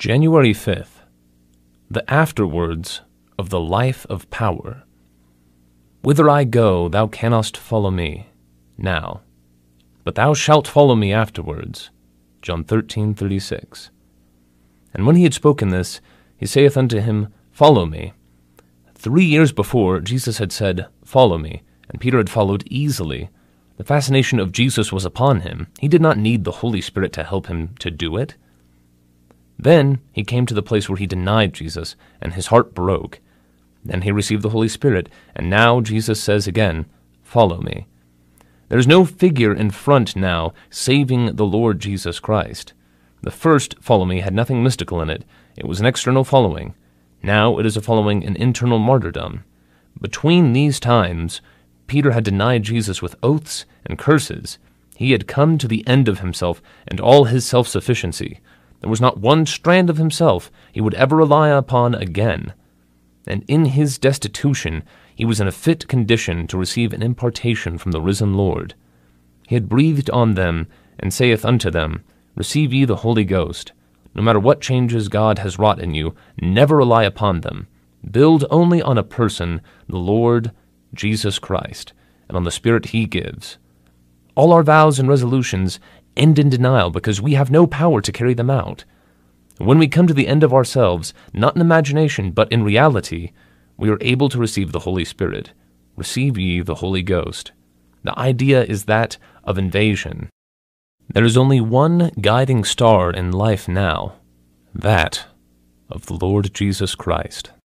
January 5th, the afterwards of the life of power. Whither I go, thou canst follow me now, but thou shalt follow me afterwards. John 13:36. And when he had spoken this, he saith unto him, Follow me. 3 years before, Jesus had said, Follow me, and Peter had followed easily. The fascination of Jesus was upon him. He did not need the Holy Spirit to help him to do it. Then he came to the place where he denied Jesus, and his heart broke. Then he received the Holy Spirit, and now Jesus says again, Follow me. There is no figure in front now saving the Lord Jesus Christ. The first follow me had nothing mystical in it. It was an external following. Now it is a following in internal martyrdom. Between these times, Peter had denied Jesus with oaths and curses. He had come to the end of himself and all his self-sufficiency. There was not one strand of himself he would ever rely upon again. And in his destitution, he was in a fit condition to receive an impartation from the risen Lord. He had breathed on them, and saith unto them, Receive ye the Holy Ghost. No matter what changes God has wrought in you, never rely upon them. Build only on a person, the Lord Jesus Christ, and on the Spirit he gives. All our vows and resolutions end in denial because we have no power to carry them out. When we come to the end of ourselves, not in imagination, but in reality, we are able to receive the Holy Spirit. Receive ye the Holy Ghost. The idea is that of invasion. There is only one guiding star in life now, that of the Lord Jesus Christ.